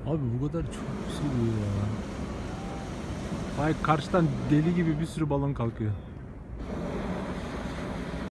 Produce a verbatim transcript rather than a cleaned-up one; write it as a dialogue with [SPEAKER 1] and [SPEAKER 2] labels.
[SPEAKER 1] Abi bu kadar çok seviyor ya. Ay karşıdan deli gibi bir sürü balon kalkıyor.